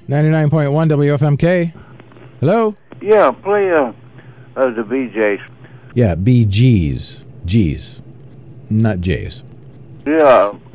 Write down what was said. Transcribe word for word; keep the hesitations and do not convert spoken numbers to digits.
ninety-nine point one W F M K. Hello? Yeah, play uh, uh, the B Js. Yeah, B Gs. Gs. Not Js. Yeah,